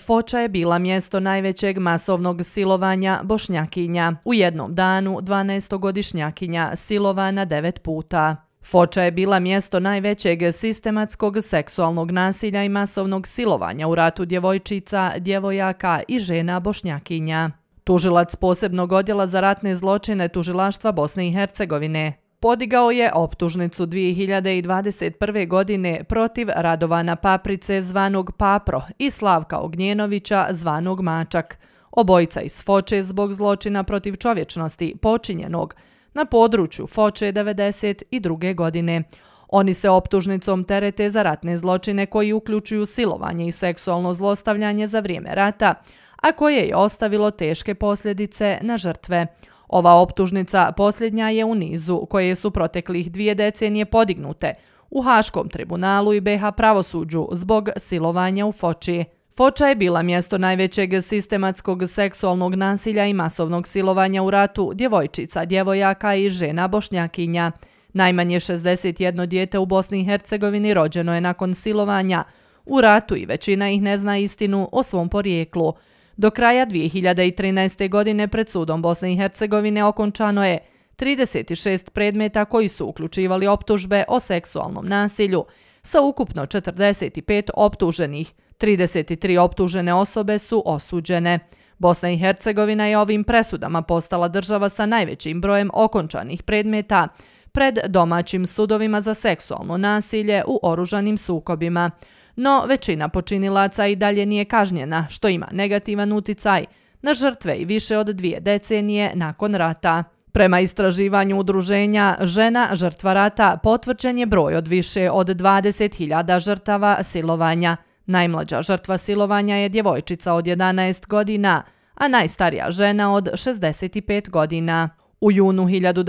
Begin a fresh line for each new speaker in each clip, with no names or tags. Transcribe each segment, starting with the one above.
Foča je bila mjesto najvećeg masovnog silovanja Bošnjakinja. U jednom danu 12-godišnjakinja silovana 9 puta. Foča je bila mjesto najvećeg sistematskog seksualnog nasilja i masovnog silovanja u ratu djevojčica, djevojaka i žena Bošnjakinja. Tužilac posebnog odjela za ratne zločine Tužilaštva Bosne i Hercegovine podigao je optužnicu 2021. godine protiv Radovana Paprice zvanog Papro i Slavka Ognjenovića zvanog Mačak, obojica iz Foče zbog zločina protiv čovječnosti počinjenog na području Foče 1992. godine. Oni se optužnicom terete za ratne zločine koji uključuju silovanje i seksualno zlostavljanje za vrijeme rata, a koje je ostavilo teške posljedice na žrtve. Ova optužnica posljednja je u nizu koje su proteklih 2 decenije podignute u Haškom tribunalu i BiH pravosuđu zbog silovanja u Foči. Foča je bila mjesto najvećeg sistematskog seksualnog nasilja i masovnog silovanja u ratu djevojčica, djevojaka i žena Bošnjakinja. Najmanje 61 dijete u Bosni i Hercegovini rođeno je nakon silovanja u ratu i većina ih ne zna istinu o svom porijeklu. Do kraja 2013. godine pred sudom Bosne i Hercegovine okončano je 36 predmeta koji su uključivali optužbe o seksualnom nasilju sa ukupno 45 optuženih. 33 optužene osobe su osuđene. Bosna i Hercegovina je ovim presudama postala država sa najvećim brojem okončanih predmeta pred domaćim sudovima za seksualno nasilje u oružanim sukobima. No, većina počinilaca i dalje nije kažnjena, što ima negativan uticaj na žrtve i više od 2 decenije nakon rata. Prema istraživanju udruženja Žena žrtva rata potvrđen je broj od više od 20.000 žrtava silovanja. Najmlađa žrtva silovanja je djevojčica od 11 godina, a najstarija žena od 65 godina. U junu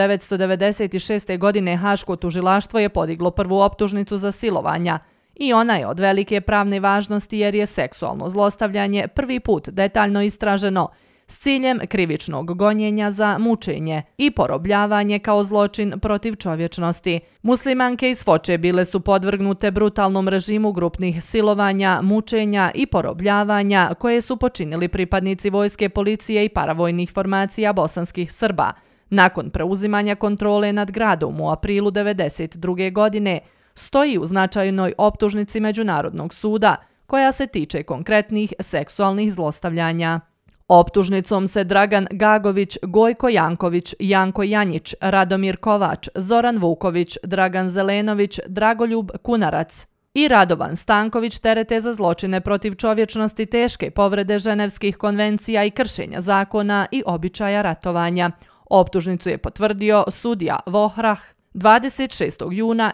1996. godine Haško tužilaštvo je podiglo prvu optužnicu za silovanja i ona je od velike pravne važnosti jer je seksualno zlostavljanje prvi put detaljno istraženo s ciljem krivičnog gonjenja za mučenje i porobljavanje kao zločin protiv čovječnosti. Muslimanke iz Foče bile su podvrgnute brutalnom režimu grupnih silovanja, mučenja i porobljavanja koje su počinili pripadnici vojske, policije i paravojnih formacija bosanskih Srba. Nakon preuzimanja kontrole nad gradom u aprilu 1992. godine stoji u značajnoj optužnici Međunarodnog suda koja se tiče konkretnih seksualnih zlostavljanja. Optužnicom se Dragan Gagović, Gojko Janković, Janko Janjić, Radomir Kovač, Zoran Vuković, Dragan Zelenović, Dragoljub Kunarac i Radovan Stanković terete za zločine protiv čovječnosti, teške povrede ženevskih konvencija i kršenja zakona i običaja ratovanja. Optužnicu je potvrdio sudija Vohrah 26. juna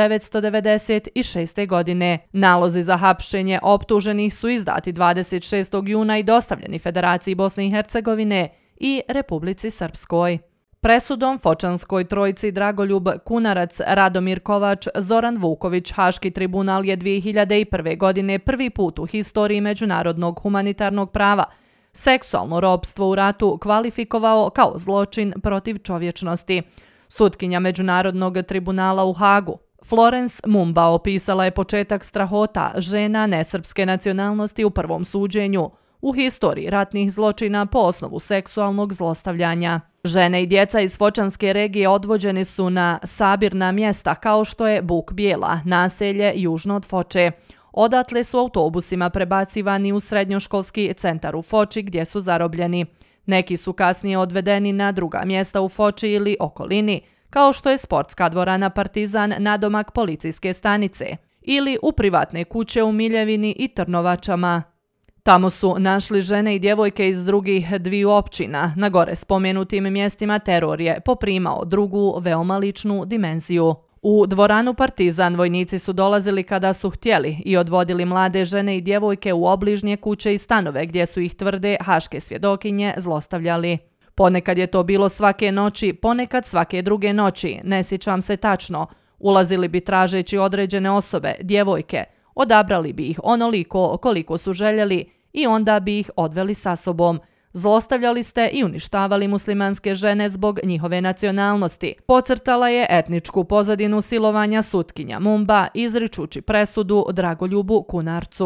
1996. godine. Nalozi za hapšenje optuženih su izdati 26. juna i dostavljeni Federaciji Bosne i Hercegovine i Republici Srpskoj. Presudom Fočanskoj trojici Dragoljub Kunarac, Radomir Kovač, Zoran Vuković Haški tribunal je 2001. godine prvi put u historiji međunarodnog humanitarnog prava seksualno ropstvo u ratu kvalifikovao kao zločin protiv čovječnosti. Sutkinja Međunarodnog tribunala u Hagu, Florence Mumba, opisala je početak strahota žena nesrpske nacionalnosti u prvom suđenju u historiji ratnih zločina po osnovu seksualnog zlostavljanja. Žene i djeca iz Fočanske regije odvođeni su na sabirna mjesta kao što je Buk Bijela, naselje južno od Foče. Odatle su autobusima prebacivani u srednjoškolski centar u Foči gdje su zarobljeni. Neki su kasnije odvedeni na druga mjesta u Foči ili okolini, kao što je sportska dvorana Partizan nadomak policijske stanice, ili u privatne kuće u Miljevini i Trnovačama. Tamo su našli žene i djevojke iz drugih 2 općina. Na gore spomenutim mjestima teror je poprimao drugu, veoma ličnu dimenziju. U dvoranu Partizan vojnici su dolazili kada su htjeli i odvodili mlade žene i djevojke u obližnje kuće i stanove gdje su ih, tvrde haške svjedokinje, zlostavljali. Ponekad je to bilo svake noći, ponekad svake druge noći, ne sjećam se tačno. Ulazili bi tražeći određene osobe, djevojke, odabrali bi ih onoliko koliko su željeli i onda bi ih odveli sa sobom. Zlostavljali ste i uništavali muslimanske žene zbog njihove nacionalnosti. Podcrtala je etničku pozadinu silovanja sutkinja Mumba izričući presudu Dragoljubu Kunarcu.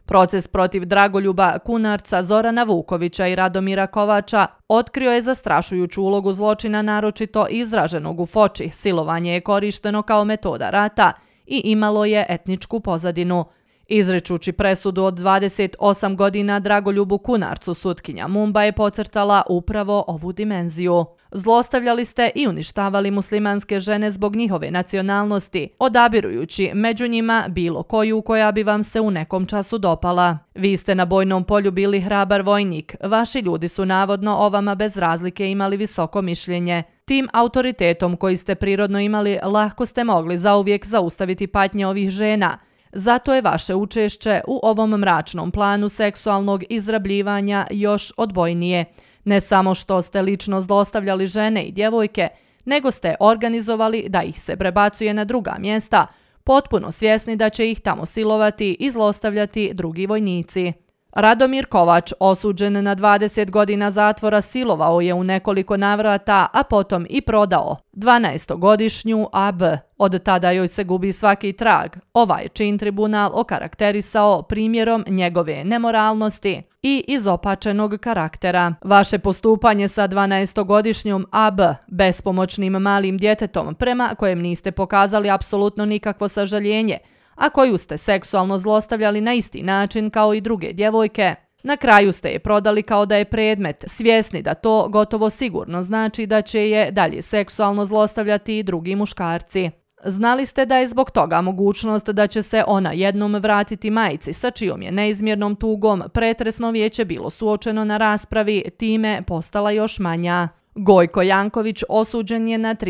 Proces protiv Dragoljuba Kunarca, Zorana Vukovića i Radomira Kovača otkrio je zastrašujuću ulogu zločina naročito izraženog u Foči. Silovanje je korišteno kao metoda rata i imalo je etničku pozadinu. Izričući presudu od 28 godina Dragoljubu Kunarcu, sutkinja Mumba je podcrtala upravo ovu dimenziju. Zlostavljali ste i uništavali muslimanske žene zbog njihove nacionalnosti, odabirujući među njima bilo koju koja bi vam se u nekom času dopala. Vi ste na bojnom polju bili hrabar vojnik, vaši ljudi su navodno o vama bez razlike imali visoko mišljenje. Tim autoritetom koji ste prirodno imali lako ste mogli zauvijek zaustaviti patnje ovih žena. Zato je vaše učešće u ovom mračnom planu seksualnog izrabljivanja još odbojnije. Ne samo što ste lično zlostavljali žene i djevojke, nego ste organizovali da ih se prebacuje na druga mjesta, potpuno svjesni da će ih tamo silovati i zlostavljati drugi vojnici. Radomir Kovač, osuđen na 20 godina zatvora, silovao je u nekoliko navrata, a potom i prodao 12-godišnju AB. Od tada joj se gubi svaki trag. Ovaj čin tribunal okarakterisao primjerom njegove nemoralnosti i izopačenog karaktera. Vaše postupanje sa 12-godišnjom AB, bespomoćnim malim djetetom, prema kojem niste pokazali apsolutno nikakvo sažaljenje, a koju ste seksualno zlostavljali na isti način kao i druge djevojke. Na kraju ste je prodali kao da je predmet, svjesni da to gotovo sigurno znači da će je dalje seksualno zlostavljati i drugi muškarci. Znali ste da je zbog toga mogućnost da će se ona jednom vratiti majci sa čijom je neizmjernom tugom pretresno vijeće bilo suočeno na raspravi, time postala još manja. Gojko Janković osuđen je na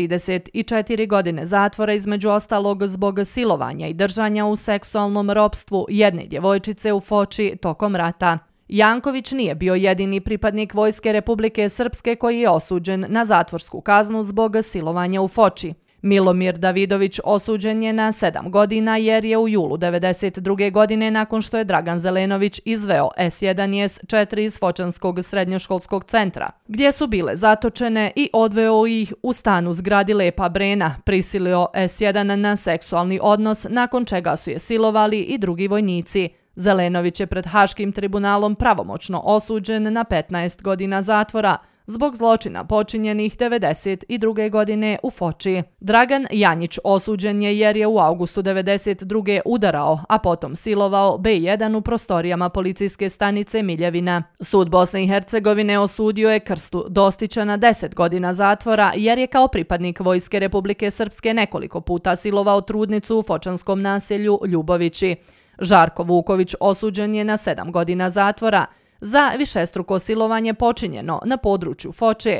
34 godine zatvora, između ostalog zbog silovanja i držanja u seksualnom ropstvu jedne djevojčice u Foči tokom rata. Janković nije bio jedini pripadnik Vojske Republike Srpske koji je osuđen na zatvorsku kaznu zbog silovanja u Foči. Milomir Davidović osuđen je na 7 godina jer je u julu 1992. godine, nakon što je Dragan Zelenović izveo S1 i S4 iz Fočanskog srednjoškolskog centra, gdje su bile zatočene, i odveo ih u stan u zgradi Lepa Brena, prisilio S1 na seksualni odnos, nakon čega su je silovali i drugi vojnici. Zelenović je pred Haškim tribunalom pravomoćno osuđen na 15 godina zatvora zbog zločina počinjenih 1992. godine u Foči. Dragan Janjić osuđen je jer je u avgustu 1992. udarao, a potom silovao B1 u prostorijama policijske stanice Miljevina. Sud Bosne i Hercegovine osudio je Krstu Dostića na 10 godina zatvora jer je kao pripadnik Vojske Republike Srpske nekoliko puta silovao trudnicu u fočanskom naselju Ljubovići. Žarko Vuković osuđen je na 7 godina zatvora za višestruko silovanje počinjeno na području Foče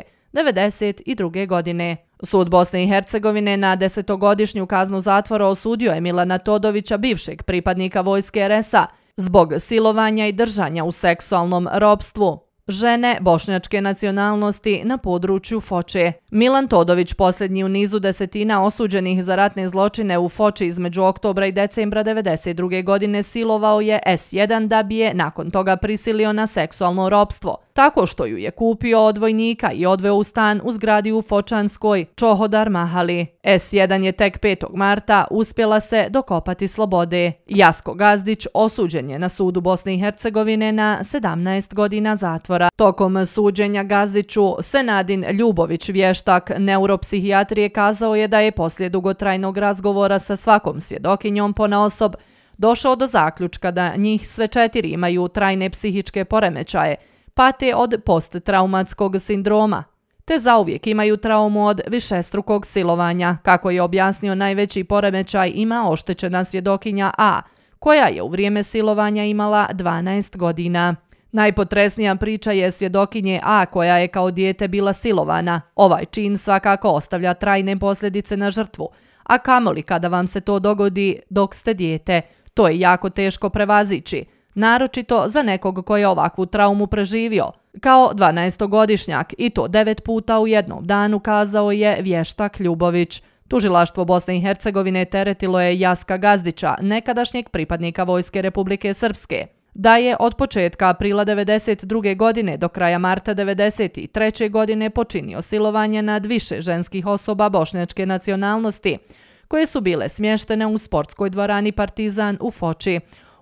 1992. godine. Sud Bosne i Hercegovine na 10-godišnju kaznu zatvora osudio je Milana Todovića, bivšeg pripadnika Vojske RS-a, zbog silovanja i držanja u seksualnom ropstvu žene bošnjačke nacionalnosti na području Foče. Milan Todović, posljednji u nizu desetina osuđenih za ratne zločine u Foči između oktobra i decembra 1992. godine, silovao je S1 da bi je nakon toga prisilio na seksualno ropstvo, tako što ju je kupio od vojnika i odveo u stan u zgradi u Fočanskoj Čohodar Mahali. S1 je tek 5. marta uspjela se dokopati slobode. Jasko Gazdić osuđen je na sudu Bosne i Hercegovine na 17 godina zatvora. Tokom suđenja Gazdiću, Senadin Ljubović, vještak neuropsihijatrije, kazao je da je poslije dugotrajnog razgovora sa svakom svjedokinjom ponaosob došao do zaključka da njih sve 4 imaju trajne psihičke poremećaje, pate od posttraumatskog sindroma, te zauvijek imaju traumu od višestrukog silovanja. Kako je objasnio, najveći poremećaj ima oštećena svjedokinja A, koja je u vrijeme silovanja imala 12 godina. Najpotresnija priča je svjedokinje A, koja je kao dijete bila silovana. Ovaj čin svakako ostavlja trajne posljedice na žrtvu, a kamoli kada vam se to dogodi dok ste dijete. To je jako teško prevazići, naročito za nekog koji je ovakvu traumu preživio. Kao 12-godišnjak, i to 9 puta u jednom danu, kazao je vještak Ljubović. Tužilaštvo Bosne i Hercegovine teretilo je Jaska Gazdića, nekadašnjeg pripadnika Vojske Republike Srpske, da je od početka aprila 1992. godine do kraja marta 1993. godine počinio silovanje nad više ženskih osoba bošnjačke nacionalnosti, koje su bile smještene u sportskoj dvorani Partizan u Foči.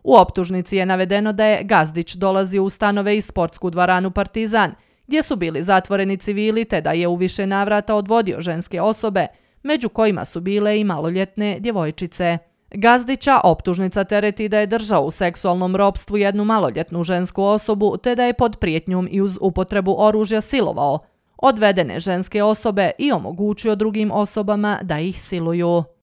U optužnici je navedeno da je Gazdić dolazio u stanove i sportsku dvoranu Partizan, gdje su bili zatvoreni civili, te da je u više navrata odvodio ženske osobe, među kojima su bile i maloljetne djevojčice. Gazdića optužnica tereti da je držao u seksualnom ropstvu jednu maloljetnu žensku osobu, te da je pod prijetnjom i uz upotrebu oružja silovao odvedene ženske osobe i omogućio drugim osobama da ih siluju.